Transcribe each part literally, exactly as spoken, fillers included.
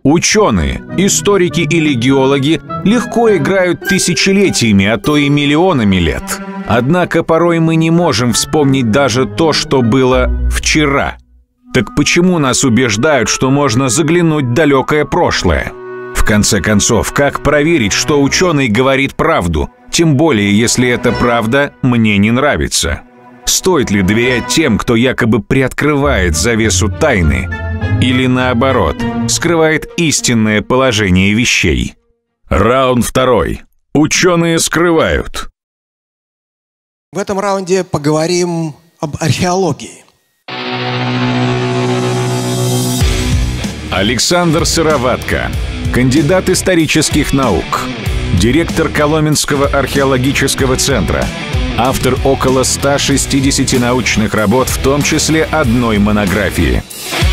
Ученые, историки или геологи легко играют тысячелетиями, а то и миллионами лет. Однако порой мы не можем вспомнить даже то, что было вчера. Так почему нас убеждают, что можно заглянуть в далекое прошлое? В конце концов, как проверить, что ученый говорит правду, тем более, если эта правда мне не нравится? Стоит ли доверять тем, кто якобы приоткрывает завесу тайны, или наоборот, скрывает истинное положение вещей? Раунд второй. Ученые скрывают. В этом раунде поговорим об археологии. Александр Сыроватко, кандидат исторических наук, директор Коломенского археологического центра, автор около ста шестидесяти научных работ, в том числе одной монографии.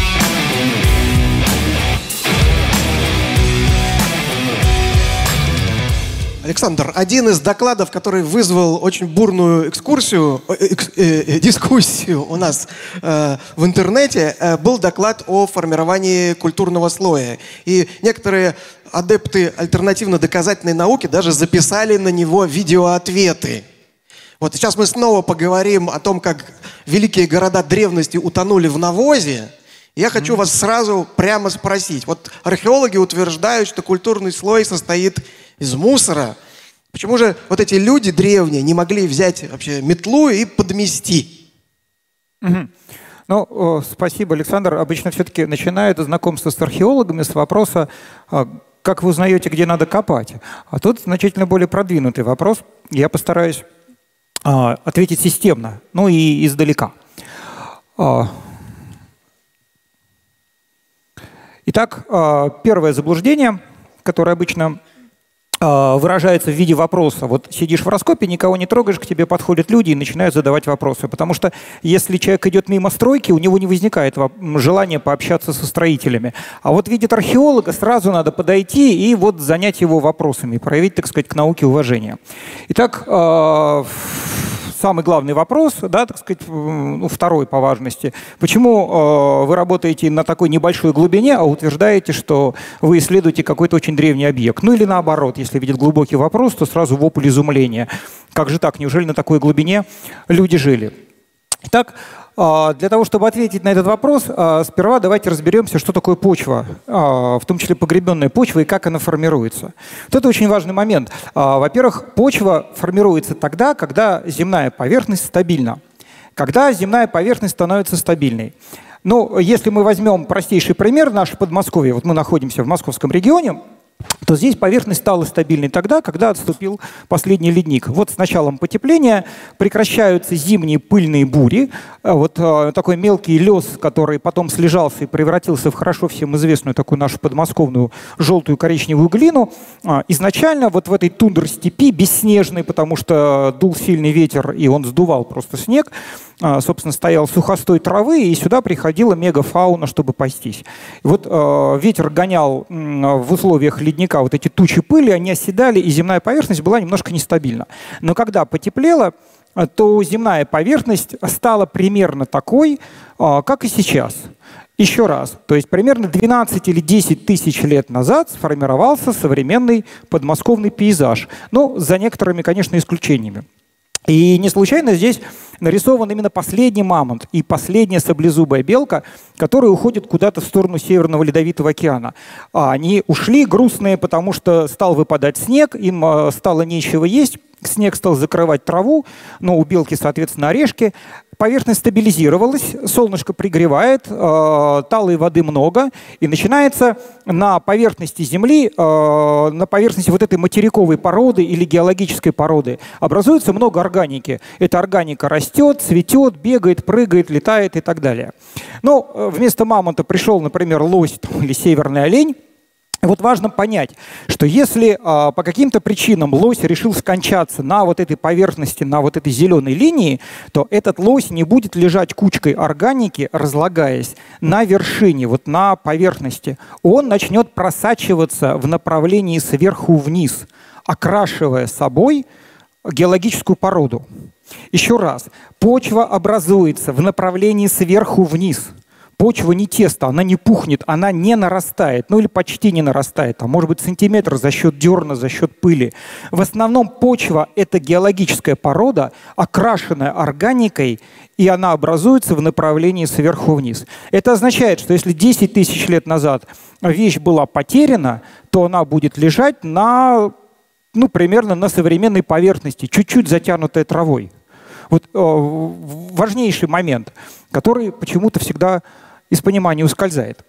Александр, один из докладов, который вызвал очень бурную экскурсию, э, э, дискуссию у нас э, в интернете, э, был доклад о формировании культурного слоя. И некоторые адепты альтернативно-доказательной науки даже записали на него видеоответы. Вот сейчас мы снова поговорим о том, как великие города древности утонули в навозе. Я хочу вас сразу прямо спросить. Вот археологи утверждают, что культурный слой состоит из мусора. Почему же вот эти люди древние не могли взять вообще метлу и подмести? Угу. Ну, о, спасибо, Александр. Обычно все-таки начинают знакомство с археологами с вопроса, как вы узнаете, где надо копать. А тут значительно более продвинутый вопрос. Я постараюсь а, ответить системно, ну и издалека. А, Итак, первое заблуждение, которое обычно выражается в виде вопроса. Вот сидишь в раскопе, никого не трогаешь, к тебе подходят люди и начинают задавать вопросы. Потому что если человек идет мимо стройки, у него не возникает желания пообщаться со строителями. А вот видит археолога, сразу надо подойти и вот занять его вопросами, проявить, так сказать, к науке уважение. Итак, самый главный вопрос, да, так сказать, ну, второй по важности. Почему э, вы работаете на такой небольшой глубине, а утверждаете, что вы исследуете какой-то очень древний объект? Ну или наоборот, если видят глубокий вопрос, то сразу вопль изумления. Как же так? Неужели на такой глубине люди жили? Итак, для того, чтобы ответить на этот вопрос, сперва давайте разберемся, что такое почва, в том числе погребенная почва, и как она формируется. Вот это очень важный момент. Во-первых, почва формируется тогда, когда земная поверхность стабильна. Когда земная поверхность становится стабильной. Ну, если мы возьмем простейший пример, наше Подмосковье, вот мы находимся в московском регионе, то здесь поверхность стала стабильной тогда, когда отступил последний ледник. Вот с началом потепления прекращаются зимние пыльные бури. Вот э, такой мелкий лес, который потом слежался и превратился в хорошо всем известную такую нашу подмосковную желтую коричневую глину. Э, изначально вот в этой тундр-степи, бесснежной, потому что дул сильный ветер и он сдувал просто снег, э, собственно, стоял сухостой травы, и сюда приходила мегафауна, чтобы пастись. И вот э, ветер гонял э, в условиях ледника вот эти тучи пыли, они оседали, и земная поверхность была немножко нестабильна. Но когда потеплело, то земная поверхность стала примерно такой, как и сейчас. Еще раз, то есть примерно двенадцать или десять тысяч лет назад сформировался современный подмосковный пейзаж. Ну, за некоторыми, конечно, исключениями. И не случайно здесь нарисован именно последний мамонт и последняя саблезубая белка, которые уходят куда-то в сторону Северного Ледовитого океана. А они ушли грустные, потому что стал выпадать снег, им стало нечего есть, снег стал закрывать траву, но у белки, соответственно, орешки. Поверхность стабилизировалась, солнышко пригревает, э, талой воды много, и начинается на поверхности Земли, э, на поверхности вот этой материковой породы или геологической породы образуется много органики. Эта органика растет, цветет, бегает, прыгает, летает и так далее. Но вместо мамонта пришел, например, лось или северный олень. Вот важно понять, что если э, по каким-то причинам лось решил скончаться на вот этой поверхности, на вот этой зеленой линии, то этот лось не будет лежать кучкой органики, разлагаясь на вершине, вот на поверхности. Он начнет просачиваться в направлении сверху вниз, окрашивая собой геологическую породу. Еще раз, почва образуется в направлении сверху вниз. Почва не тесто, она не пухнет, она не нарастает, ну или почти не нарастает, а может быть сантиметр за счет дерна, за счет пыли. В основном почва — это геологическая порода, окрашенная органикой, и она образуется в направлении сверху вниз. Это означает, что если десять тысяч лет назад вещь была потеряна, то она будет лежать на, ну, примерно на современной поверхности, чуть-чуть затянутая травой. Вот э, важнейший момент, который почему-то всегда из понимания ускользает.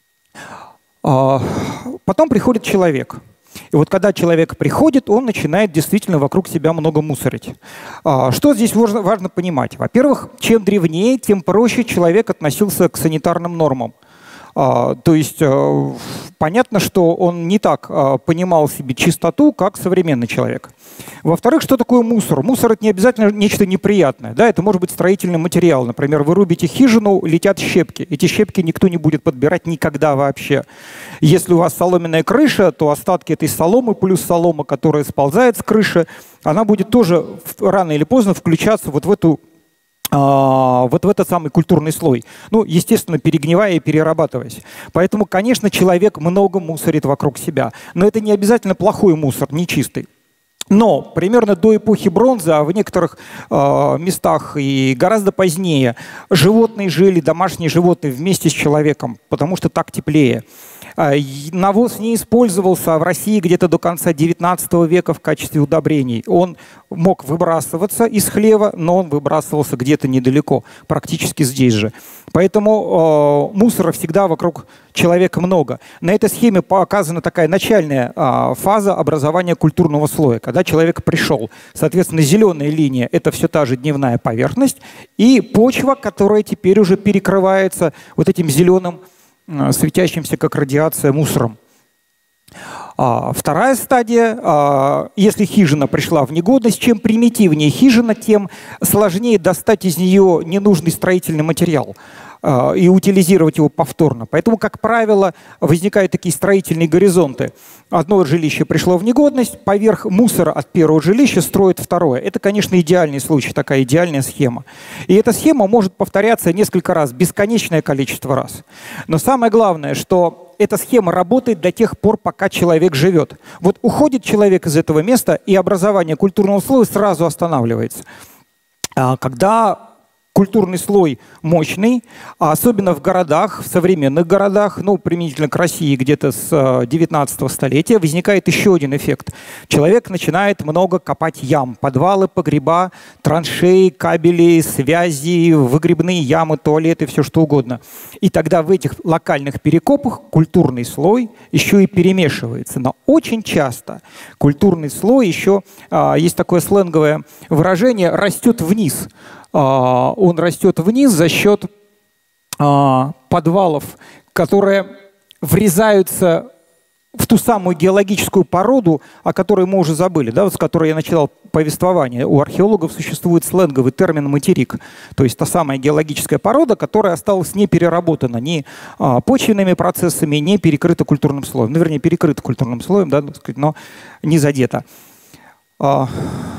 А, потом приходит человек. И вот когда человек приходит, он начинает действительно вокруг себя много мусорить. А, что здесь важно, важно понимать? Во-первых, чем древнее, тем проще человек относился к санитарным нормам. А, то есть а, понятно, что он не так а, понимал себе чистоту, как современный человек. Во-вторых, что такое мусор? Мусор — это не обязательно нечто неприятное. Да? Это может быть строительный материал. Например, вы рубите хижину, летят щепки. Эти щепки никто не будет подбирать никогда вообще. Если у вас соломенная крыша, то остатки этой соломы плюс солома, которая сползает с крыши, она будет тоже рано или поздно включаться вот в эту вот в этот самый культурный слой. Ну, естественно, перегнивая и перерабатываясь. Поэтому, конечно, человек много мусорит вокруг себя. Но это не обязательно плохой мусор, нечистый. Но примерно до эпохи бронзы, а в некоторых э, местах и гораздо позднее, животные жили, домашние животные, вместе с человеком, потому что так теплее. Э, навоз не использовался в России где-то до конца девятнадцатого века в качестве удобрений. Он мог выбрасываться из хлева, но он выбрасывался где-то недалеко, практически здесь же. Поэтому э, мусора всегда вокруг человека много. На этой схеме показана такая начальная э, фаза образования культурного слоя, когда человек пришел. Соответственно, зеленая линия — это все та же дневная поверхность, и почва, которая теперь уже перекрывается вот этим зеленым, э, светящимся как радиация мусором. А, вторая стадия, а, если хижина пришла в негодность, чем примитивнее хижина, тем сложнее достать из нее ненужный строительный материал а, и утилизировать его повторно. Поэтому, как правило, возникают такие строительные горизонты. Одно жилище пришло в негодность, поверх мусора от первого жилища строят второе. Это, конечно, идеальный случай, такая идеальная схема. И эта схема может повторяться несколько раз, бесконечное количество раз. Но самое главное, что эта схема работает до тех пор, пока человек живет. Вот уходит человек из этого места, и образование культурного слоя сразу останавливается. Когда культурный слой мощный, а особенно в городах, в современных городах, ну, применительно к России где-то с девятнадцатого столетия, возникает еще один эффект. Человек начинает много копать ям, подвалы, погреба, траншеи, кабели, связи, выгребные ямы, туалеты, все что угодно. И тогда в этих локальных перекопах культурный слой еще и перемешивается. Но очень часто культурный слой еще, а, есть такое сленговое выражение, растет вниз. Он растет вниз за счет а, подвалов, которые врезаются в ту самую геологическую породу, о которой мы уже забыли, да, вот с которой я начинал повествование. У археологов существует сленговый термин «материк», то есть та самая геологическая порода, которая осталась не переработана ни а, почвенными процессами, не перекрыта культурным слоем. Ну, вернее, перекрыта культурным слоем, да, так сказать, но не задета. А,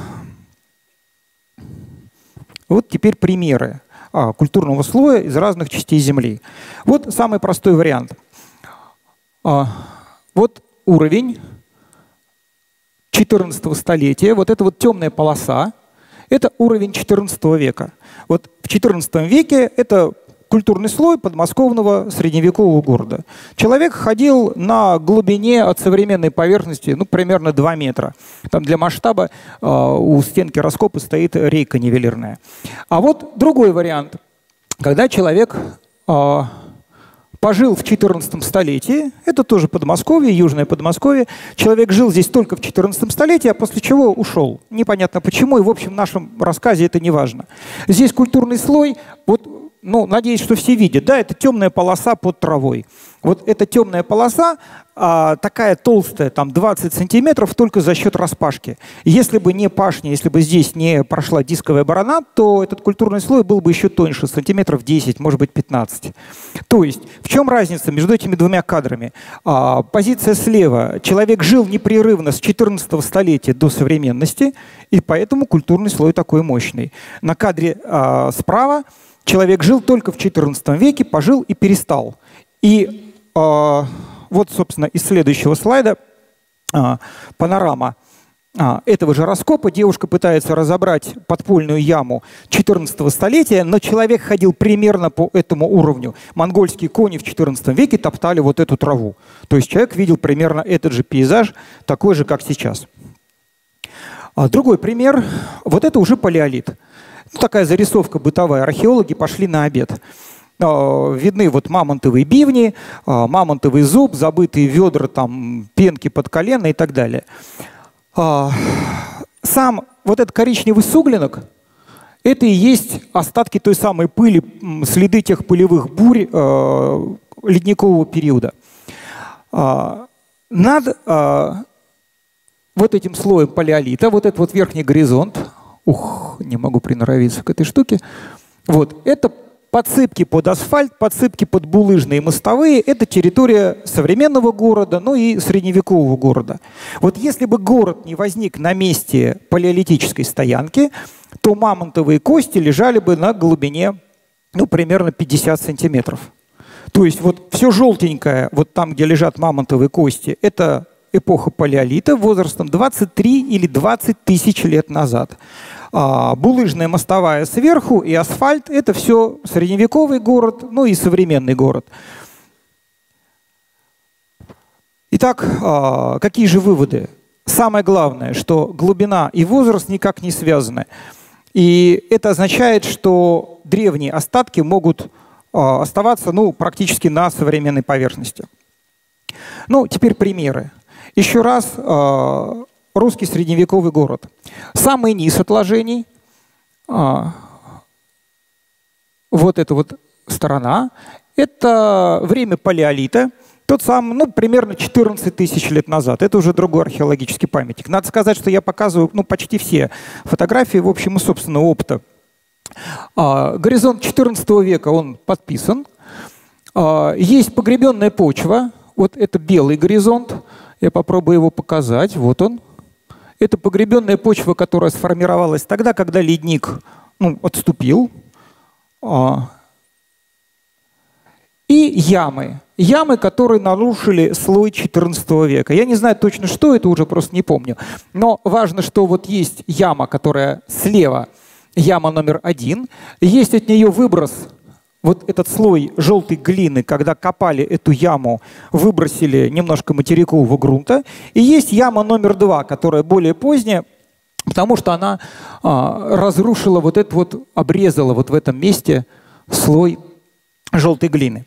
Вот теперь примеры а, культурного слоя из разных частей Земли. Вот самый простой вариант. А, вот уровень четырнадцатого столетия. Вот эта вот темная полоса – это уровень четырнадцатого века. Вот в четырнадцатом веке это культурный слой подмосковного средневекового города. Человек ходил на глубине от современной поверхности, ну, примерно два метра. Там для масштаба э, у стенки раскопа стоит рейка нивелирная. А вот другой вариант. Когда человек э, пожил в четырнадцатом столетии, это тоже Подмосковье, Южное Подмосковье, человек жил здесь только в четырнадцатом столетии, а после чего ушел. Непонятно почему, и в общем в нашем рассказе это не важно. Здесь культурный слой, вот, ну, надеюсь, что все видят, да, это темная полоса под травой. Вот эта темная полоса а, такая толстая, там двадцать сантиметров, только за счет распашки. Если бы не пашня, если бы здесь не прошла дисковая борона, то этот культурный слой был бы еще тоньше, сантиметров десять, может быть пятнадцать. То есть в чем разница между этими двумя кадрами? А, позиция слева. Человек жил непрерывно с четырнадцатого столетия до современности, и поэтому культурный слой такой мощный. На кадре а, справа человек жил только в четырнадцатом веке, пожил и перестал. И э, вот, собственно, из следующего слайда э, панорама э, этого же раскопа. Девушка пытается разобрать подпольную яму четырнадцатого столетия, но человек ходил примерно по этому уровню. Монгольские кони в четырнадцатом веке топтали вот эту траву. То есть человек видел примерно этот же пейзаж, такой же, как сейчас. А другой пример. Вот это уже палеолит. Ну, такая зарисовка бытовая. Археологи пошли на обед. Видны вот мамонтовые бивни, мамонтовый зуб, забытые ведра, там, пенки под колено и так далее. Сам вот этот коричневый суглинок – это и есть остатки той самой пыли, следы тех пылевых бурь ледникового периода. Над вот этим слоем палеолита, вот этот вот верхний горизонт, ух, не могу приноровиться к этой штуке, вот, это подсыпки под асфальт, подсыпки под булыжные мостовые – это территория современного города, ну и средневекового города. Вот если бы город не возник на месте палеолитической стоянки, то мамонтовые кости лежали бы на глубине, ну, примерно пятьдесят сантиметров. То есть вот все желтенькое, вот там, где лежат мамонтовые кости, это эпоха палеолита возрастом двадцать три или двадцать тысяч лет назад. А, булыжная мостовая сверху и асфальт – это все средневековый город, ну и современный город. Итак, а, какие же выводы? Самое главное, что глубина и возраст никак не связаны. И это означает, что древние остатки могут а, оставаться, ну, практически на современной поверхности. Ну, теперь примеры. Еще раз, а, русский средневековый город. Самый низ отложений, а, вот эта вот сторона, это время палеолита, тот самый, ну, примерно четырнадцать тысяч лет назад. Это уже другой археологический памятник. Надо сказать, что я показываю, ну, почти все фотографии, в общем, из собственного опыта. А, горизонт четырнадцатого века, он подписан. А, есть погребенная почва, вот это белый горизонт, я попробую его показать, вот он. Это погребенная почва, которая сформировалась тогда, когда ледник, ну, отступил. И ямы. Ямы, которые нарушили слой четырнадцатого века. Я не знаю точно, что это, уже просто не помню. Но важно, что вот есть яма, которая слева, яма номер один. Есть от нее выброс, вот этот слой желтой глины, когда копали эту яму, выбросили немножко материкового грунта. И есть яма номер два, которая более поздняя, потому что она а, разрушила вот это вот, обрезала вот в этом месте слой желтой глины.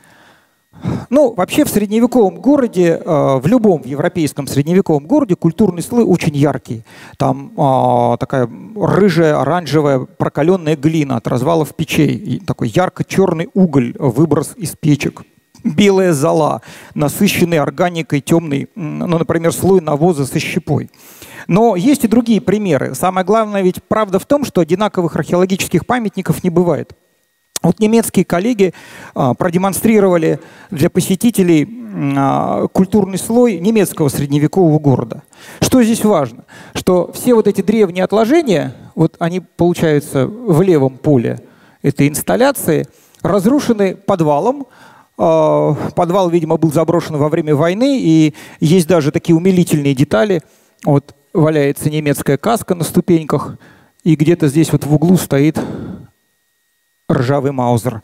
Ну, вообще в средневековом городе, в любом европейском средневековом городе культурный слой очень яркий. Там а, такая рыжая, оранжевая, прокаленная глина от развалов печей. И такой ярко-черный уголь, выброс из печек. Белая зола, насыщенный органикой темный, ну, например, слой навоза со щепой. Но есть и другие примеры. Самое главное ведь правда в том, что одинаковых археологических памятников не бывает. Вот немецкие коллеги а, продемонстрировали для посетителей а, культурный слой немецкого средневекового города. Что здесь важно? Что все вот эти древние отложения, вот они получаются в левом поле этой инсталляции, разрушены подвалом. А, подвал, видимо, был заброшен во время войны, и есть даже такие умилительные детали. Вот валяется немецкая каска на ступеньках, и где-то здесь вот в углу стоит ржавый маузер.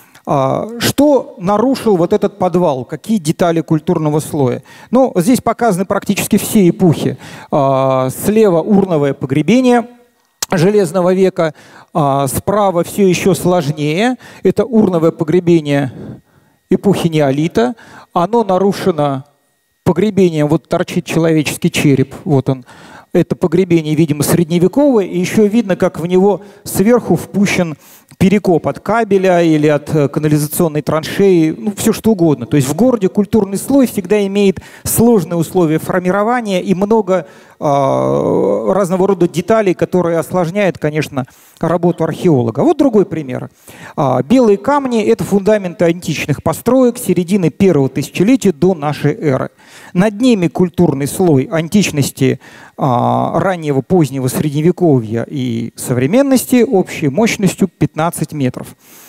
Что нарушил вот этот подвал? Какие детали культурного слоя? Ну, здесь показаны практически все эпохи. Слева урновое погребение Железного века, справа все еще сложнее. Это урновое погребение эпохи неолита. Оно нарушено погребением, вот торчит человеческий череп, вот он. Это погребение, видимо, средневековое, и еще видно, как в него сверху впущен перекоп от кабеля или от канализационной траншеи, ну, все что угодно. То есть в городе культурный слой всегда имеет сложные условия формирования и много разного рода деталей, которые осложняют, конечно, работу археолога. Вот другой пример. Белые камни – это фундаменты античных построек середины первого тысячелетия до нашей эры. Над ними культурный слой античности, раннего позднего средневековья и современности общей мощностью пятнадцать метров.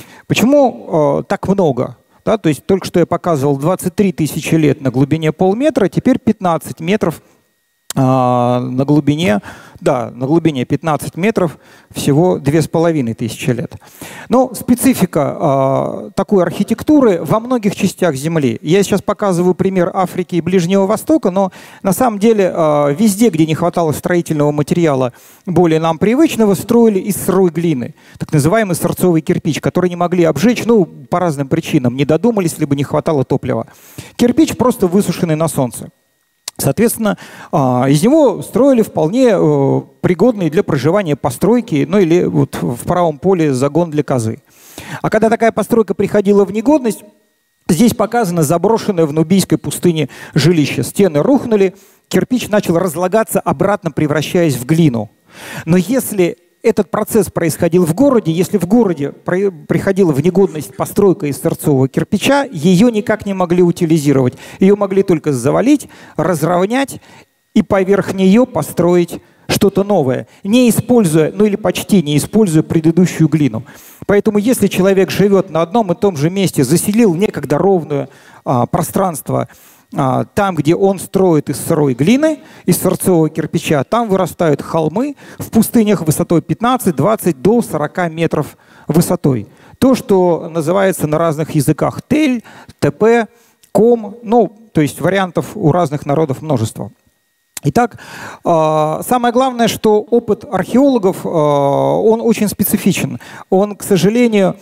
Почему так много? Да, то есть только что я показывал двадцать три тысячи лет на глубине полметра, теперь пятнадцать метров а, на глубине, да, на глубине пятнадцать метров всего две с половиной тысячи лет. Но специфика а, такой архитектуры во многих частях Земли. Я сейчас показываю пример Африки и Ближнего Востока, но на самом деле а, везде, где не хватало строительного материала более нам привычного, строили из сырой глины, так называемый сырцовый кирпич, который не могли обжечь, ну, по разным причинам, не додумались, либо не хватало топлива. Кирпич просто высушенный на солнце. Соответственно, из него строили вполне пригодные для проживания постройки, ну или вот в правом поле загон для козы. А когда такая постройка приходила в негодность, здесь показано заброшенное в Нубийской пустыне жилище. Стены рухнули, кирпич начал разлагаться, обратно превращаясь в глину. Но если этот процесс происходил в городе, если в городе приходила в негодность постройка из сырцового кирпича, ее никак не могли утилизировать. Ее могли только завалить, разровнять и поверх нее построить что-то новое, не используя, ну или почти не используя предыдущую глину. Поэтому если человек живет на одном и том же месте, заселил некогда ровное а, пространство, там, где он строит из сырой глины, из сырцового кирпича, там вырастают холмы в пустынях высотой пятнадцать-двадцать до сорока метров высотой. То, что называется на разных языках тель, ТП, ком, ну, то есть вариантов у разных народов множество. Итак, самое главное, что опыт археологов, он очень специфичен. Он, к сожалению,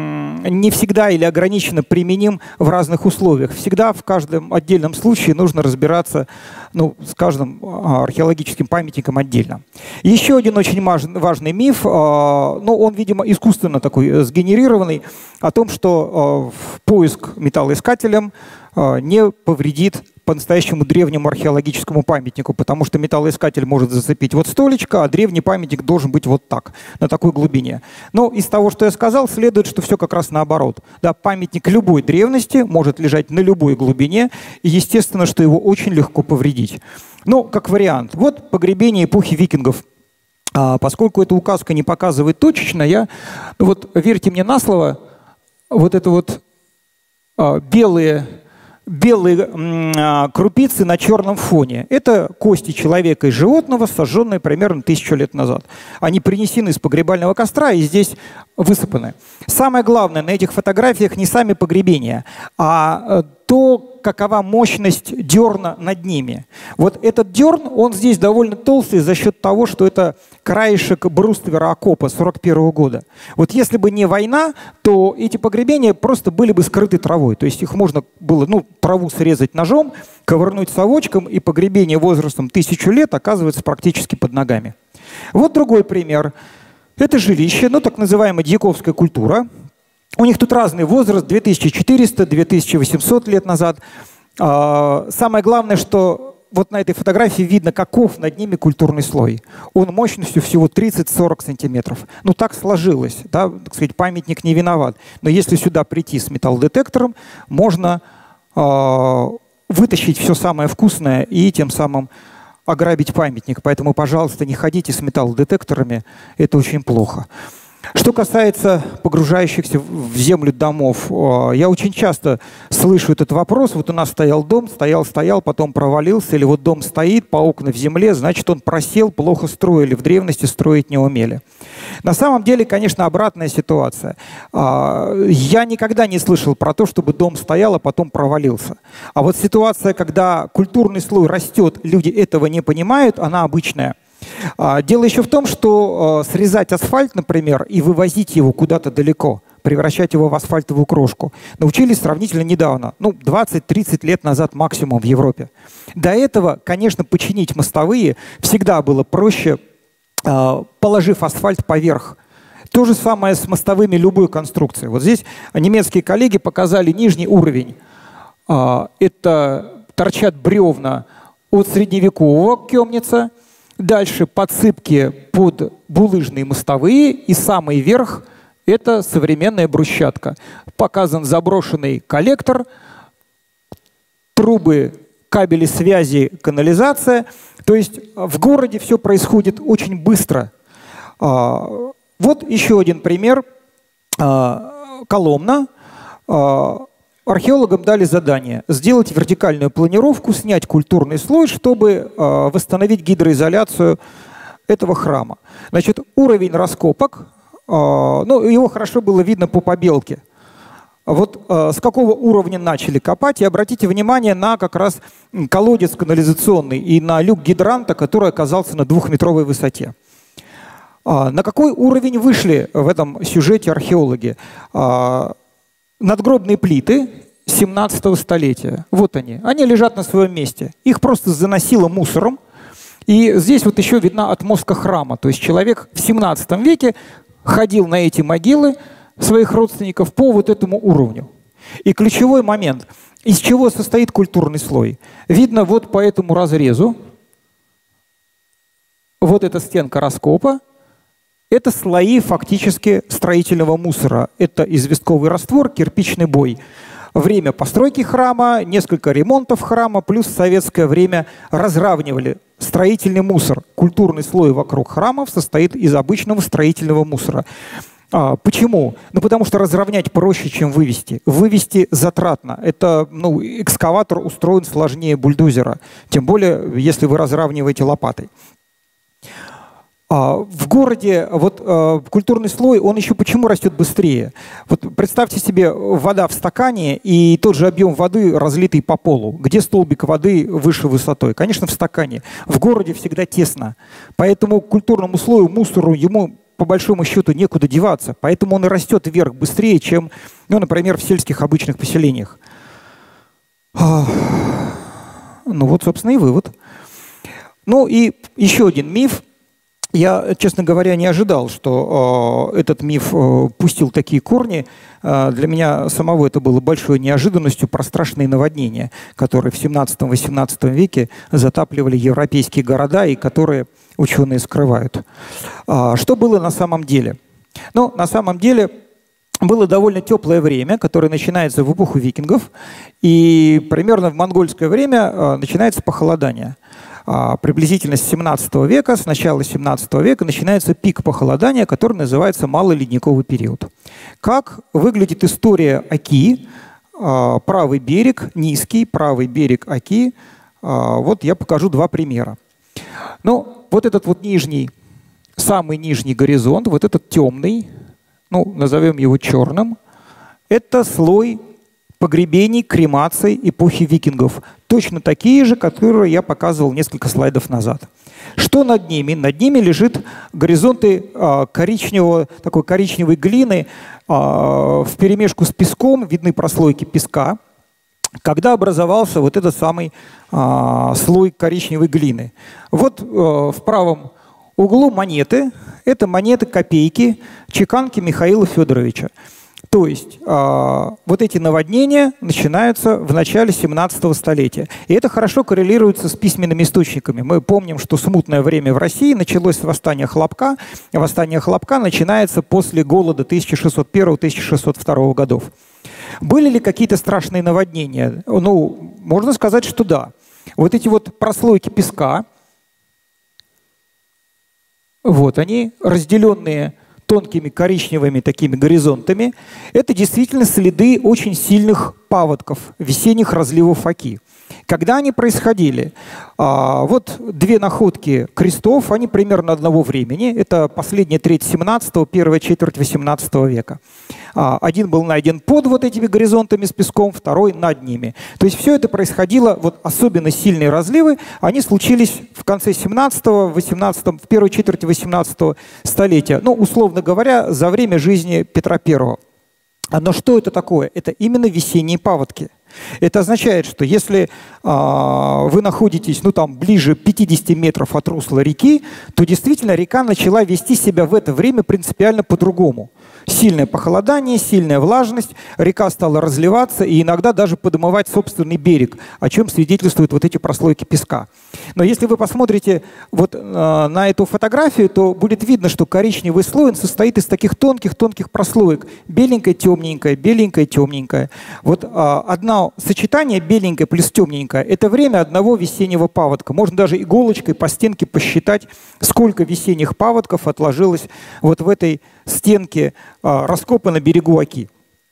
не всегда или ограниченно применим в разных условиях. Всегда в каждом отдельном случае нужно разбираться, ну, с каждым археологическим памятником отдельно. Еще один очень важный миф, ну, он, видимо, искусственно такой сгенерированный, о том, что поиск металлоискателем не повредит по-настоящему древнему археологическому памятнику, потому что металлоискатель может зацепить вот столечко, а древний памятник должен быть вот так, на такой глубине. Но из того, что я сказал, следует, что все как раз наоборот. Да, памятник любой древности может лежать на любой глубине, и естественно, что его очень легко повредить. Но как вариант, вот погребение эпохи викингов. А, поскольку эта указка не показывает точечно, я, вот верьте мне на слово, вот это вот а, белые... белые крупицы на черном фоне. Это кости человека и животного, сожженные примерно тысячу лет назад. Они принесены из погребального костра и здесь высыпаны. Самое главное на этих фотографиях не сами погребения, а то, какова мощность дерна над ними. Вот этот дерн, он здесь довольно толстый за счет того, что это краешек бруствера окопа сорок первого года. Вот если бы не война, то эти погребения просто были бы скрыты травой. То есть их можно было, ну, траву срезать ножом, ковырнуть совочком, и погребение возрастом тысячу лет оказывается практически под ногами. Вот другой пример. Это жилище, ну, так называемая дьяковская культура. У них тут разный возраст, две тысячи четыреста — две тысячи восемьсот лет назад. Самое главное, что вот на этой фотографии видно, каков над ними культурный слой. Он мощностью всего тридцать-сорок сантиметров. Ну, так сложилось, да, так сказать, памятник не виноват. Но если сюда прийти с металлодетектором, можно э, вытащить все самое вкусное и тем самым ограбить памятник. Поэтому, пожалуйста, не ходите с металлодетекторами, это очень плохо. Что касается погружающихся в землю домов, я очень часто слышу этот вопрос. Вот у нас стоял дом, стоял, стоял, потом провалился, или вот дом стоит, по окна в земле, значит, он просел, плохо строили, в древности строить не умели. На самом деле, конечно, обратная ситуация. Я никогда не слышал про то, чтобы дом стоял, а потом провалился. А вот ситуация, когда культурный слой растет, люди этого не понимают, она обычная. Дело еще в том, что срезать асфальт, например, и вывозить его куда-то далеко, превращать его в асфальтовую крошку, научились сравнительно недавно, ну, двадцать-тридцать лет назад максимум в Европе. До этого, конечно, починить мостовые всегда было проще, положив асфальт поверх. То же самое с мостовыми любой конструкции. Вот здесь немецкие коллеги показали нижний уровень. Это торчат бревна от средневекового Кёмница, дальше подсыпки под булыжные мостовые, и самый верх – это современная брусчатка. Показан заброшенный коллектор, трубы, кабели связи, канализация. То есть в городе все происходит очень быстро. Вот еще один пример. Коломна. Археологам дали задание сделать вертикальную планировку, снять культурный слой, чтобы восстановить гидроизоляцию этого храма. Значит, уровень раскопок, ну, его хорошо было видно по побелке. Вот э, с какого уровня начали копать, и обратите внимание на как раз колодец канализационный и на люк гидранта, который оказался на двухметровой высоте. А, на какой уровень вышли в этом сюжете археологи? А, надгробные плиты семнадцатого столетия. Вот они. Они лежат на своем месте. Их просто заносило мусором. И здесь вот еще видна отмостка храма. То есть человек в семнадцатом веке ходил на эти могилы своих родственников по вот этому уровню. И ключевой момент, из чего состоит культурный слой. Видно вот по этому разрезу. Вот эта стенка раскопа. Это слои фактически строительного мусора. Это известковый раствор, кирпичный бой. Время постройки храма, несколько ремонтов храма, плюс в советское время разравнивали строительный мусор. Культурный слой вокруг храмов состоит из обычного строительного мусора. А, почему? Ну, потому что разровнять проще, чем вывести. Вывести затратно. Это, ну, экскаватор устроен сложнее бульдозера. Тем более, если вы разравниваете лопатой. А, в городе вот а, культурный слой, он еще почему растет быстрее? Вот представьте себе вода в стакане и тот же объем воды, разлитый по полу. Где столбик воды выше высотой? Конечно, в стакане. В городе всегда тесно. Поэтому культурному слою, мусору, ему по большому счету некуда деваться. Поэтому он и растет вверх быстрее, чем, ну, например, в сельских обычных поселениях. Ну вот, собственно, и вывод. Ну и еще один миф. Я, честно говоря, не ожидал, что э, этот миф э, пустил такие корни. Э, для меня самого это было большой неожиданностью про страшные наводнения, которые в семнадцатом-восемнадцатом веке затапливали европейские города и которые ученые скрывают. Э, что было на самом деле? Ну, на самом деле было довольно теплое время, которое начинается в эпоху викингов, и примерно в монгольское время э, начинается похолодание. Приблизительно с семнадцатого века, с начала семнадцатого века начинается пик похолодания, который называется малый ледниковый период. Как выглядит история Оки? Правый берег, низкий, правый берег Оки. Вот я покажу два примера. Ну, вот этот вот нижний, самый нижний горизонт, вот этот темный, ну, назовем его черным, это слой погребений, кремаций эпохи викингов. Точно такие же, которые я показывал несколько слайдов назад. Что над ними? Над ними лежит горизонты а, коричневого, такой коричневой глины а, вперемешку с песком, видны прослойки песка, когда образовался вот этот самый а, слой коричневой глины. Вот а, в правом углу монеты. Это монеты копейки чеканки Михаила Федоровича. То есть э, вот эти наводнения начинаются в начале семнадцатого столетия. И это хорошо коррелируется с письменными источниками. Мы помним, что смутное время в России началось с восстания Хлопка. Восстание Хлопка начинается после голода тысяча шестьсот первого — тысяча шестьсот второго годов. Были ли какие-то страшные наводнения? Ну, можно сказать, что да. Вот эти вот прослойки песка, вот они, разделенные тонкими коричневыми такими горизонтами, это действительно следы очень сильных паводков, весенних разливов Оки. Когда они происходили? А, вот две находки крестов, они примерно одного времени. Это последняя треть семнадцатого, первая четверть восемнадцатого века. А, один был найден под вот этими горизонтами с песком, второй над ними. То есть все это происходило, вот особенно сильные разливы, они случились в конце семнадцатого, восемнадцатого, в первой четверти восемнадцатого столетия. Ну, условно говоря, за время жизни Петра Первого. Но что это такое? Это именно весенние паводки. Это означает, что если а, вы находитесь ну, там, ближе пятидесяти метров от русла реки, то действительно река начала вести себя в это время принципиально по-другому. Сильное похолодание, сильная влажность, река стала разливаться и иногда даже подмывать собственный берег, о чем свидетельствуют вот эти прослойки песка. Но если вы посмотрите вот, э, на эту фотографию, то будет видно, что коричневый слой он состоит из таких тонких-тонких прослоек. Беленькая, темненькая, беленькая, темненькая. Вот э, одно сочетание беленькое плюс темненькое – это время одного весеннего паводка. Можно даже иголочкой по стенке посчитать, сколько весенних паводков отложилось вот в этой стенке, э, раскопа на берегу Оки.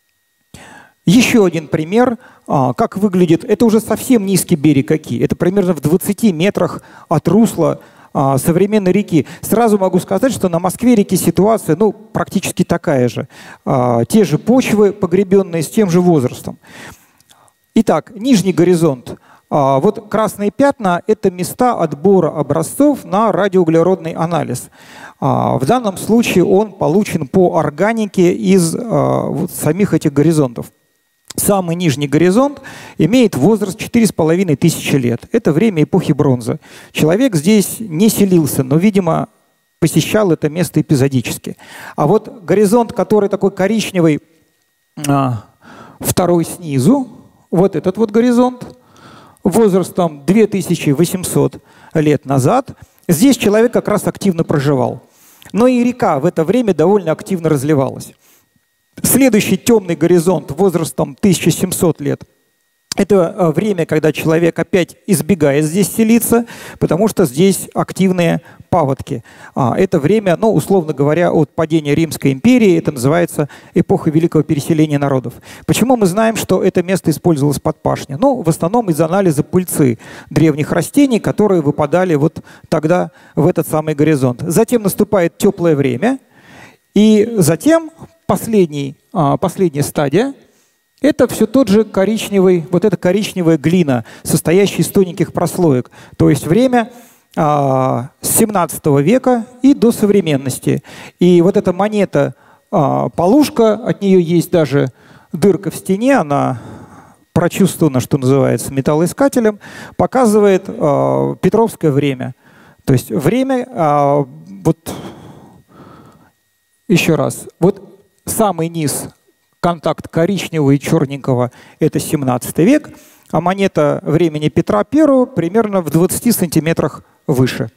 Еще один пример, как выглядит, это уже совсем низкий берег Оки, это примерно в двадцати метрах от русла современной реки. Сразу могу сказать, что на Москве-реке ситуация ну, практически такая же. Те же почвы, погребенные с тем же возрастом. Итак, нижний горизонт. Вот красные пятна – это места отбора образцов на радиоуглеродный анализ. В данном случае он получен по органике из вот самих этих горизонтов. Самый нижний горизонт имеет возраст четыре с половиной тысячи лет. Это время эпохи бронзы. Человек здесь не селился, но, видимо, посещал это место эпизодически. А вот горизонт, который такой коричневый, второй снизу, вот этот вот горизонт, возрастом две тысячи восемьсот лет назад, здесь человек как раз активно проживал. Но и река в это время довольно активно разливалась. Следующий темный горизонт возрастом тысяча семьсот лет – это время, когда человек опять избегает здесь селиться, потому что здесь активные паводки. Это время, ну, условно говоря, от падения Римской империи, это называется эпоха великого переселения народов. Почему мы знаем, что это место использовалось под пашню? Ну, в основном из анализа пыльцы древних растений, которые выпадали вот тогда в этот самый горизонт. Затем наступает теплое время, и затем последний, последняя стадия – это все тот же коричневый, вот эта коричневая глина, состоящая из тоненьких прослоек. То есть время а, с семнадцатого века и до современности. И вот эта монета а, полушка, от нее есть даже дырка в стене, она прочувствована, что называется, металлоискателем, показывает а, петровское время. То есть время, а, вот еще раз, вот самый низ, контакт коричневого и черненького – это семнадцатый век, а монета времени Петра Первого примерно в двадцати сантиметрах выше.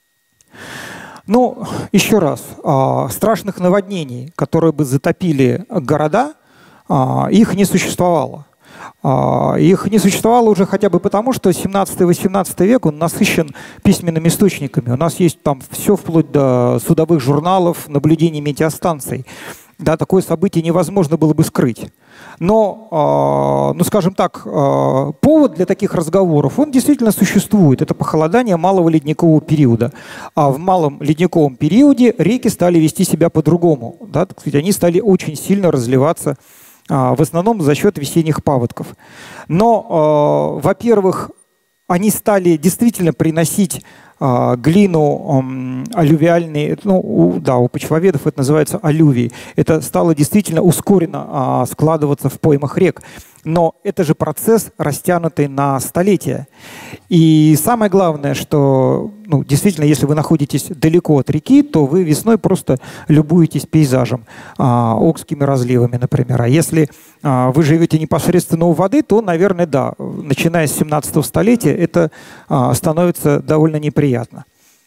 Ну, еще раз, страшных наводнений, которые бы затопили города, их не существовало. Их не существовало уже хотя бы потому, что семнадцатый-восемнадцатый век он насыщен письменными источниками. У нас есть там все вплоть до судовых журналов, наблюдений метеостанций. Да, такое событие невозможно было бы скрыть. Но, ну скажем так, повод для таких разговоров, он действительно существует. Это похолодание малого ледникового периода. А в малом ледниковом периоде реки стали вести себя по-другому. Да, так сказать, они стали очень сильно разливаться, в основном за счет весенних паводков. Но, во-первых, они стали действительно приносить а, глину ам, алювиальные, ну, у, да, у почвоведов это называется алювий. Это стало действительно ускоренно а, складываться в поймах рек. Но это же процесс, растянутый на столетия. И самое главное, что ну, действительно, если вы находитесь далеко от реки, то вы весной просто любуетесь пейзажем, а, окскими разливами, например. А если а, вы живете непосредственно у воды, то, наверное, да, начиная с семнадцатого столетия это а, становится довольно неприятно.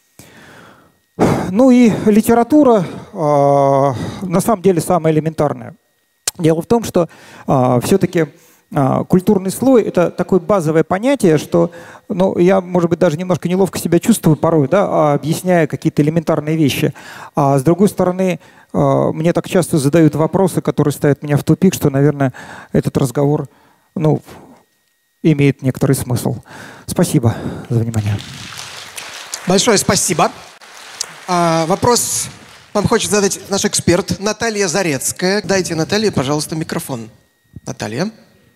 Ну и литература, а, на самом деле, самая элементарная. Дело в том, что а, все-таки а, культурный слой – это такое базовое понятие, что ну, я, может быть, даже немножко неловко себя чувствую порой, да, объясняя какие-то элементарные вещи. А с другой стороны, а, мне так часто задают вопросы, которые ставят меня в тупик, что, наверное, этот разговор ну, имеет некоторый смысл. Спасибо за внимание. Большое спасибо. А, вопрос вам хочет задать наш эксперт Наталья Зарецкая. Дайте Наталье, пожалуйста, микрофон. Наталья.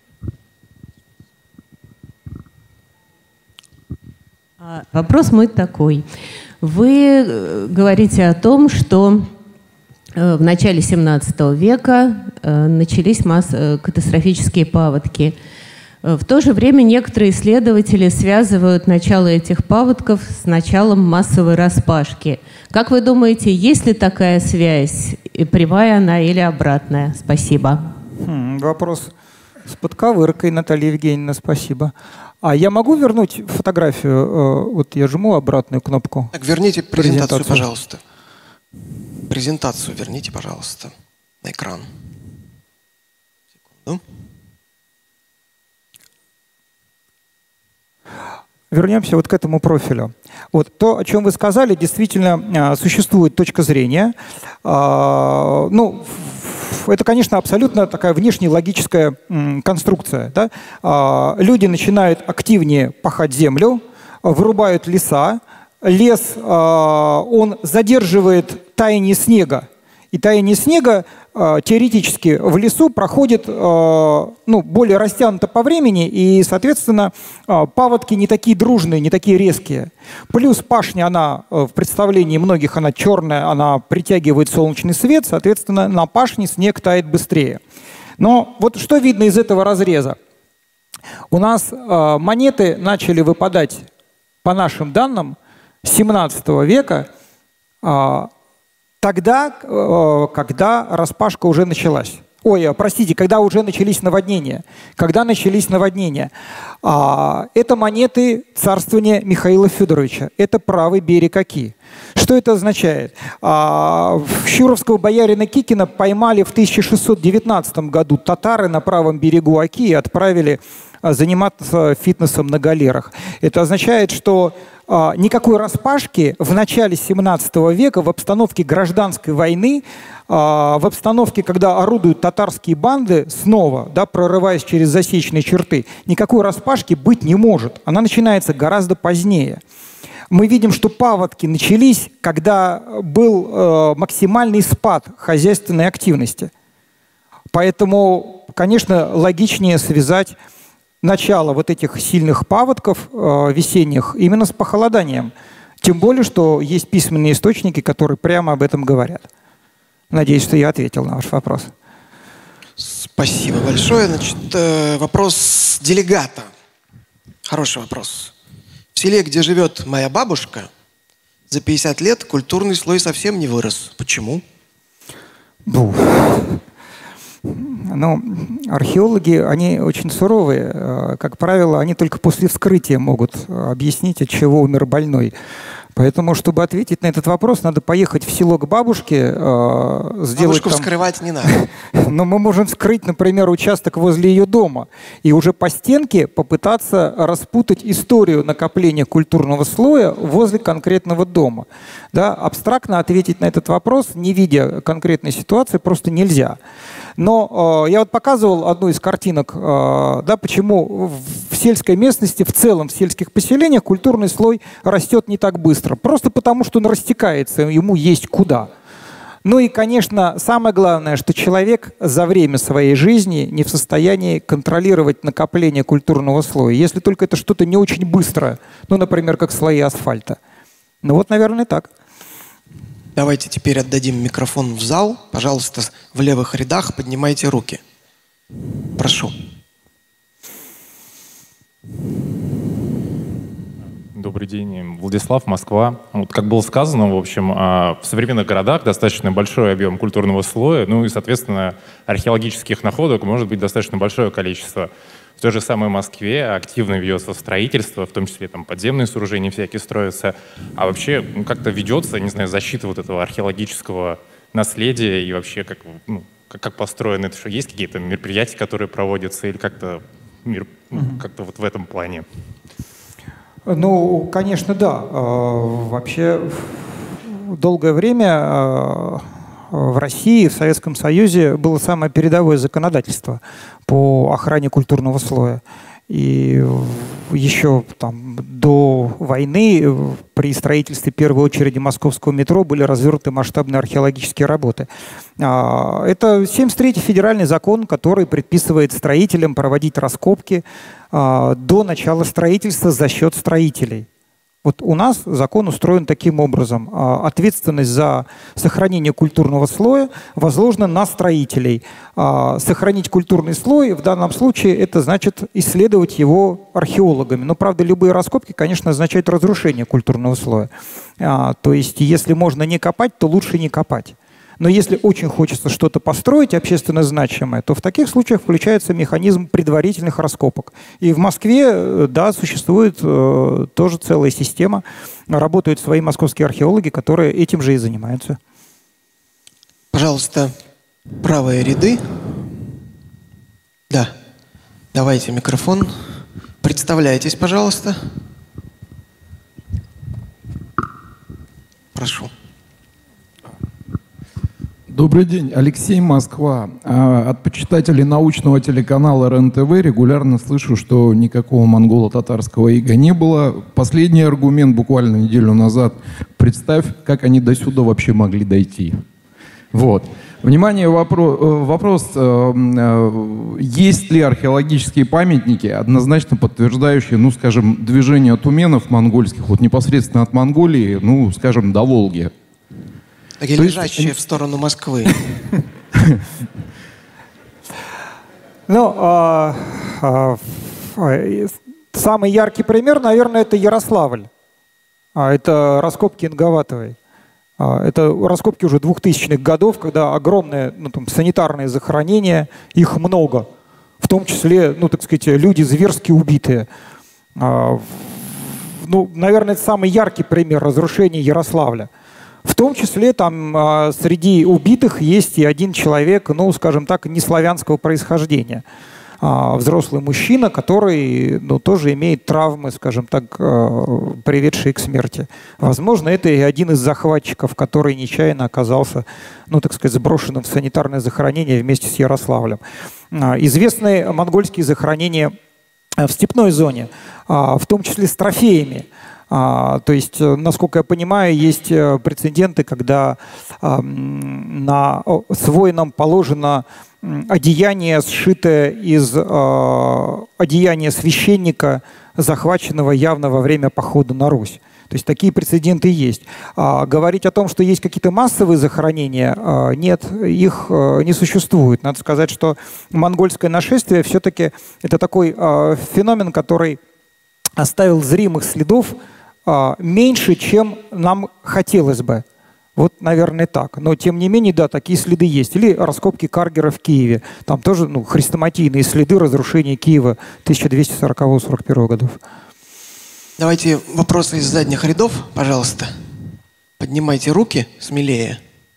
Вопрос мой такой. Вы говорите о том, что в начале семнадцатого века начались масс... катастрофические паводки. В то же время некоторые исследователи связывают начало этих паводков с началом массовой распашки. Как вы думаете, есть ли такая связь, и прямая она или обратная? Спасибо. Хм, вопрос с подковыркой, Наталья Евгеньевна, спасибо. А я могу вернуть фотографию? Вот я жму обратную кнопку. Так, верните презентацию, презентацию. пожалуйста. Презентацию верните, пожалуйста, на экран. Секунду. Вернемся вот к этому профилю. Вот то, о чем вы сказали, действительно существует точка зрения. Ну, это, конечно, абсолютно такая внешнелогическая конструкция. Да? Люди начинают активнее пахать землю, вырубают леса. Лес, он задерживает таяние снега. И таяние снега теоретически в лесу проходит ну, более растянуто по времени, и, соответственно, паводки не такие дружные, не такие резкие. Плюс пашня, она в представлении многих, она черная, она притягивает солнечный свет, соответственно, на пашне снег тает быстрее. Но вот что видно из этого разреза? У нас монеты начали выпадать, по нашим данным, с семнадцатого века, тогда, когда распашка уже началась. Ой, простите, когда уже начались наводнения. Когда начались наводнения. Это монеты царствования Михаила Федоровича. Это правый берег Оки. Что это означает? Щуровского боярина Кикина поймали в тысяча шестьсот девятнадцатом году татары на правом берегу Оки и отправили заниматься фитнесом на галерах. Это означает, что никакой распашки в начале семнадцатого века в обстановке гражданской войны, в обстановке, когда орудуют татарские банды снова, да, прорываясь через засечные черты, никакой распашки быть не может. Она начинается гораздо позднее. Мы видим, что паводки начались, когда был максимальный спад хозяйственной активности. Поэтому, конечно, логичнее связать начало вот этих сильных паводков э, весенних именно с похолоданием. Тем более, что есть письменные источники, которые прямо об этом говорят. Надеюсь, что я ответил на ваш вопрос. Спасибо большое. Значит, э, вопрос делегата. Хороший вопрос. В селе, где живет моя бабушка, за пятьдесят лет культурный слой совсем не вырос. Почему? Бу. Ну, археологи, они очень суровые. Как правило, они только после вскрытия могут объяснить, от чего умер больной. Поэтому, чтобы ответить на этот вопрос, надо поехать в село к бабушке, э, сделать Бабушку там... вскрывать не надо. Но мы можем вскрыть, например, участок возле ее дома и уже по стенке попытаться распутать историю накопления культурного слоя возле конкретного дома. Да? Абстрактно ответить на этот вопрос, не видя конкретной ситуации, просто нельзя. Но э, я вот показывал одну из картинок, э, да, почему в сельской местности, в целом в сельских поселениях культурный слой растет не так быстро. Просто потому, что он растекается, ему есть куда. Ну и, конечно, самое главное, что человек за время своей жизни не в состоянии контролировать накопление культурного слоя, если только это что-то не очень быстрое, ну, например, как слои асфальта. Ну вот, наверное, так. Давайте теперь отдадим микрофон в зал. Пожалуйста, в левых рядах поднимайте руки. Прошу. Добрый день, Владислав, Москва. Вот, как было сказано, в общем, в современных городах достаточно большой объем культурного слоя, ну и, соответственно, археологических находок может быть достаточно большое количество. В той же самой Москве активно ведется строительство, в том числе там подземные сооружения всякие строятся. А вообще ну, как-то ведется, не знаю, защита вот этого археологического наследия и вообще как, ну, как, как построено это, что есть какие-то мероприятия, которые проводятся или как-то мир, ну, как-то вот в этом плане? Ну, конечно, да. Вообще долгое время в России, в Советском Союзе было самое передовое законодательство по охране культурного слоя. И еще там, до войны при строительстве первой очереди московского метро были развернуты масштабные археологические работы. Это семьдесят третий федеральный закон, который предписывает строителям проводить раскопки до начала строительства за счет строителей. Вот у нас закон устроен таким образом. Ответственность за сохранение культурного слоя возложена на строителей. Сохранить культурный слой в данном случае это значит исследовать его археологами. Но, правда, любые раскопки, конечно, означают разрушение культурного слоя. То есть, если можно не копать, то лучше не копать. Но если очень хочется что-то построить общественно значимое, то в таких случаях включается механизм предварительных раскопок. И в Москве, да, существует э, тоже целая система. Работают свои московские археологи, которые этим же и занимаются. Пожалуйста, правые ряды. Да, давайте микрофон. Представляйтесь, пожалуйста. Прошу. Добрый день, Алексей, Москва. От почитателей научного телеканала эр эн тэ вэ регулярно слышу, что никакого монголо-татарского ига не было. Последний аргумент буквально неделю назад. Представь, как они до сюда вообще могли дойти. Вот. Внимание, вопрос, вопрос, есть ли археологические памятники, однозначно подтверждающие, ну, скажем, движение туменов монгольских, вот непосредственно от Монголии, ну, скажем, до Волги? Такие лежащие есть... в сторону Москвы. Ну, а, а, самый яркий пример, наверное, это Ярославль. А, это раскопки Ингаватовой. А, это раскопки уже двухтысячных годов, когда огромные, ну, там, санитарные захоронения, их много. В том числе, ну, так сказать, люди зверски убитые. А, ну, наверное, это самый яркий пример разрушения Ярославля. В том числе там а, среди убитых есть и один человек, ну, скажем так, неславянского происхождения. А, взрослый мужчина, который, ну, тоже имеет травмы, скажем так, а, приведшие к смерти. Возможно, это и один из захватчиков, который нечаянно оказался, ну, так сказать, сброшенным в санитарное захоронение вместе с Ярославлем. А, известные монгольские захоронения в степной зоне, а, в том числе с трофеями. А, то есть, насколько я понимаю, есть прецеденты, когда а, на, с воином положено одеяние, сшитое из а, одеяния священника, захваченного явно во время похода на Русь. То есть такие прецеденты есть. А, говорить о том, что есть какие-то массовые захоронения, а, нет, их а, не существует. Надо сказать, что монгольское нашествие все-таки это такой а, феномен, который оставил зримых следов меньше, чем нам хотелось бы. Вот, наверное, так. Но, тем не менее, да, такие следы есть. Или раскопки Каргера в Киеве. Там тоже, ну, хрестоматийные следы разрушения Киева тысяча двести сорокового — сорок первого годов. Давайте вопросы из задних рядов, пожалуйста. Поднимайте руки смелее.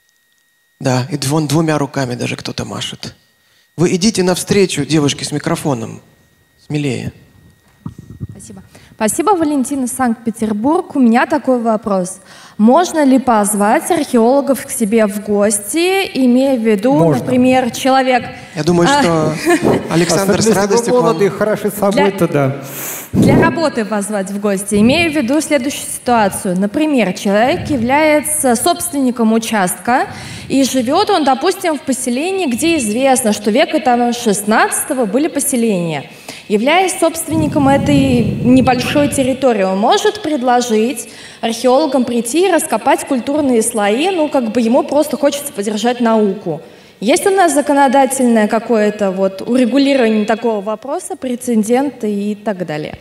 Да, и вон двумя руками даже кто-то машет. Вы идите навстречу девушке с микрофоном. Смелее. Спасибо. Спасибо, Валентина, Санкт-Петербург. У меня такой вопрос. Можно ли позвать археологов к себе в гости, имея в виду, Можно. например, человек... Я думаю, что Александр с радостью к вам... хороши собой, то да. Для работы позвать в гости. Имею в виду следующую ситуацию. Например, человек является собственником участка, и живет он, допустим, в поселении, где известно, что века там шестнадцатого были поселения. Являясь собственником этой небольшой территории, он может предложить археологам прийти и раскопать культурные слои, ну, как бы ему просто хочется поддержать науку. Есть у нас законодательное какое-то вот урегулирование такого вопроса, прецеденты и так далее?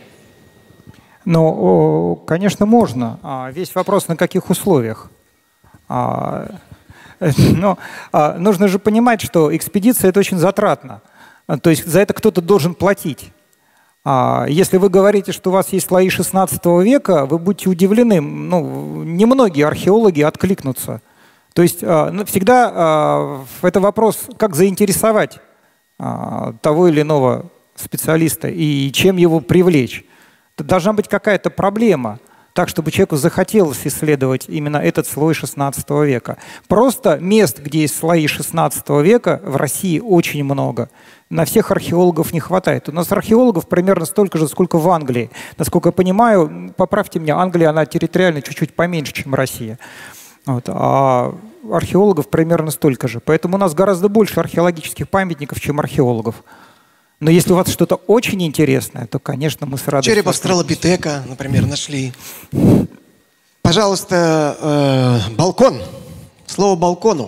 Ну, конечно, можно. Весь вопрос, на каких условиях. Но нужно же понимать, что экспедиция – это очень затратно. То есть за это кто-то должен платить. Если вы говорите, что у вас есть слои шестнадцатого века, вы будете удивлены. Ну, немногие археологи откликнутся. То есть всегда это вопрос, как заинтересовать того или иного специалиста и чем его привлечь. Должна быть какая-то проблема, так, чтобы человеку захотелось исследовать именно этот слой шестнадцатого века. Просто мест, где есть слои шестнадцатого века, в России очень много. На всех археологов не хватает. У нас археологов примерно столько же, сколько в Англии. Насколько я понимаю, поправьте меня, Англия, она территориально чуть-чуть поменьше, чем Россия. Вот. А археологов примерно столько же. Поэтому у нас гораздо больше археологических памятников, чем археологов. Но если у вас что-то очень интересное, то, конечно, мы с радостью... Череп австралопитека, например, нашли. Пожалуйста, э, балкон. Слово балкону.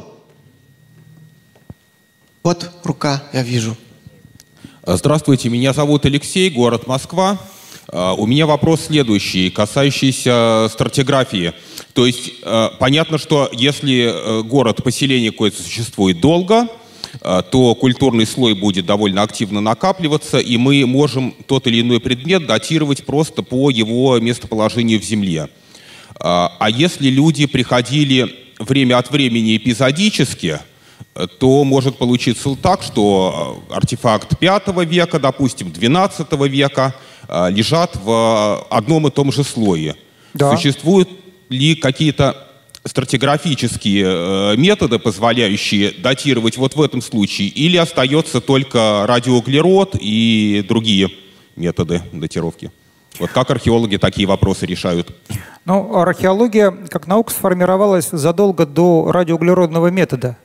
Вот рука, я вижу. Здравствуйте, меня зовут Алексей, город Москва. У меня вопрос следующий, касающийся стратиграфии. То есть понятно, что если город, поселение какое-то существует долго, то культурный слой будет довольно активно накапливаться, и мы можем тот или иной предмет датировать просто по его местоположению в земле. А если люди приходили время от времени эпизодически, то может получиться так, что артефакт пятого века, допустим, двенадцатого века лежат в одном и том же слое. Да. Существуют ли какие-то стратиграфические методы, позволяющие датировать вот в этом случае, или остается только радиоуглерод и другие методы датировки? Вот как археологи такие вопросы решают? Ну, археология как наука сформировалась задолго до радиоуглеродного метода.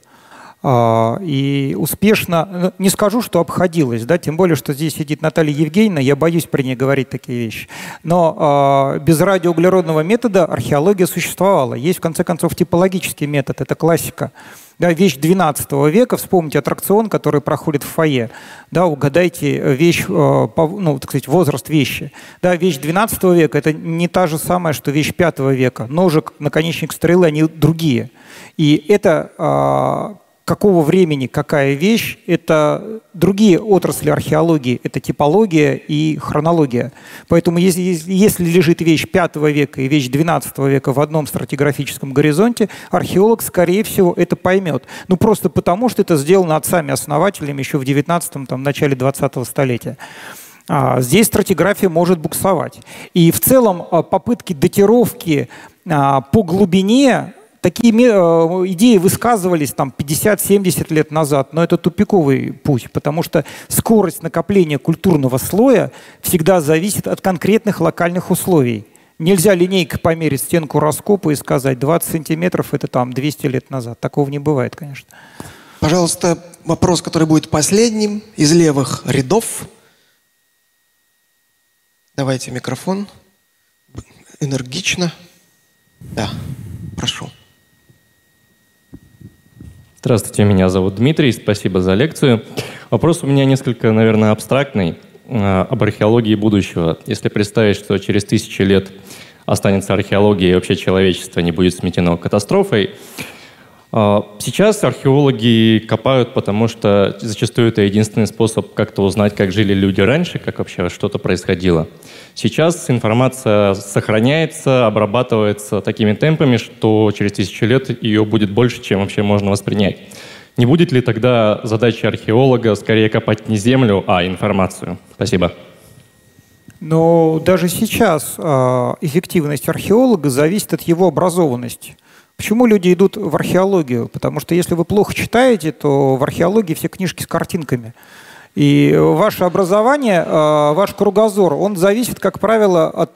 И успешно, не скажу, что обходилась, да, тем более, что здесь сидит Наталья Евгеньевна, я боюсь при ней говорить такие вещи. Но э, без радиоуглеродного метода археология существовала. Есть, в конце концов, типологический метод, это классика. Да, вещь двенадцатого века, вспомните аттракцион, который проходит в фойе. Да, угадайте вещь, э, по, ну, так сказать, возраст вещи. Да, вещь двенадцатого века – это не та же самая, что вещь пятого века. Ножик, наконечник стрелы, они другие. И это… Э, какого времени какая вещь, это другие отрасли археологии, это типология и хронология. Поэтому если, если лежит вещь пятого века и вещь двенадцатого века в одном стратиграфическом горизонте, археолог, скорее всего, это поймет. Ну, просто потому, что это сделано отцами-основателями еще в девятнадцатом, там, начале двадцатого столетия. А, здесь стратиграфия может буксовать. И в целом попытки датировки а, по глубине… Такие идеи высказывались там пятьдесят-семьдесят лет назад, но это тупиковый путь, потому что скорость накопления культурного слоя всегда зависит от конкретных локальных условий. Нельзя линейкой померить стенку раскопа и сказать двадцать сантиметров – это там двести лет назад. Такого не бывает, конечно. Пожалуйста, вопрос, который будет последним, из левых рядов. Давайте микрофон. Энергично. Да, прошу. Здравствуйте, меня зовут Дмитрий, спасибо за лекцию. Вопрос у меня несколько, наверное, абстрактный, э, об археологии будущего. Если представить, что через тысячи лет останется археология и вообще человечество не будет сметено катастрофой, э, сейчас археологи копают, потому что зачастую это единственный способ как-то узнать, как жили люди раньше, как вообще что-то происходило. Сейчас информация сохраняется, обрабатывается такими темпами, что через тысячу лет ее будет больше, чем вообще можно воспринять. Не будет ли тогда задача археолога скорее копать не землю, а информацию? Спасибо. Но даже сейчас э, эффективность археолога зависит от его образованности. Почему люди идут в археологию? Потому что если вы плохо читаете, то в археологии все книжки с картинками. И ваше образование, ваш кругозор, он зависит, как правило, от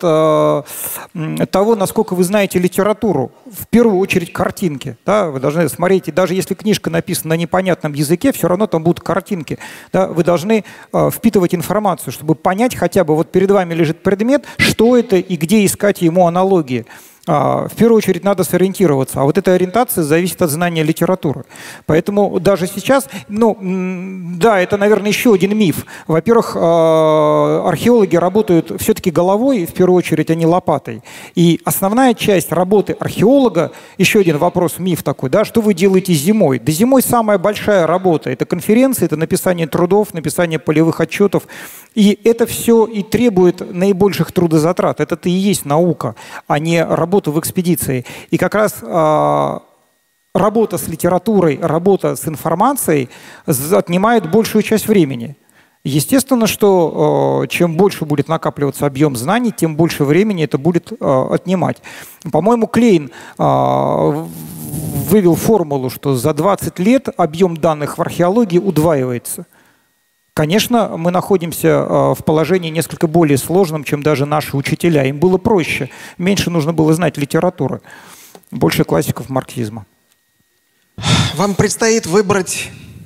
того, насколько вы знаете литературу. В первую очередь картинки. Да? Вы должны смотреть, и даже если книжка написана на непонятном языке, все равно там будут картинки. Да? Вы должны впитывать информацию, чтобы понять хотя бы, вот перед вами лежит предмет, что это и где искать ему аналогии. В первую очередь надо сориентироваться, а вот эта ориентация зависит от знания литературы. Поэтому даже сейчас, ну, да, это, наверное, еще один миф. Во-первых, археологи работают все-таки головой, в первую очередь, а не лопатой. И основная часть работы археолога, еще один вопрос, миф такой, да, что вы делаете зимой? Да зимой самая большая работа. Это конференции, это написание трудов, написание полевых отчетов. И это все и требует наибольших трудозатрат. Это-то и есть наука, а не работа в экспедиции. И как раз э, работа с литературой, работа с информацией отнимает большую часть времени. Естественно, что э, чем больше будет накапливаться объем знаний, тем больше времени это будет э, отнимать. По-моему, Клейн э, вывел формулу, что за двадцать лет объем данных в археологии удваивается. Конечно, мы находимся в положении несколько более сложном, чем даже наши учителя. Им было проще, меньше нужно было знать литературы, больше классиков марксизма. Вам предстоит выбрать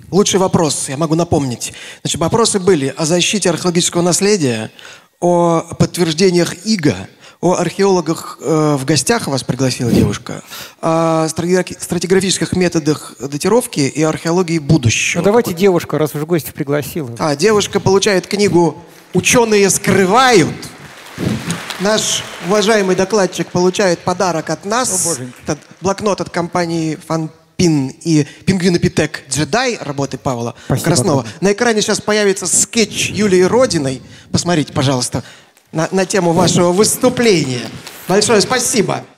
Лучший вопрос, я могу напомнить. Значит, вопросы были о защите археологического наследия, о подтверждениях ИГА, о археологах э, в гостях вас пригласила девушка, о стратиграфических методах датировки и археологии будущего. Ну давайте девушка, раз уж гостя пригласила. А, девушка получает книгу «Ученые скрывают». Наш уважаемый докладчик получает подарок от нас. Это блокнот от компании «Фанпин» и «Пингвинопитек Джедай» работы Павла Спасибо, Краснова. Брат. На экране сейчас появится скетч Юлии Родиной. Посмотрите, пожалуйста, на, на тему вашего выступления. Большое спасибо.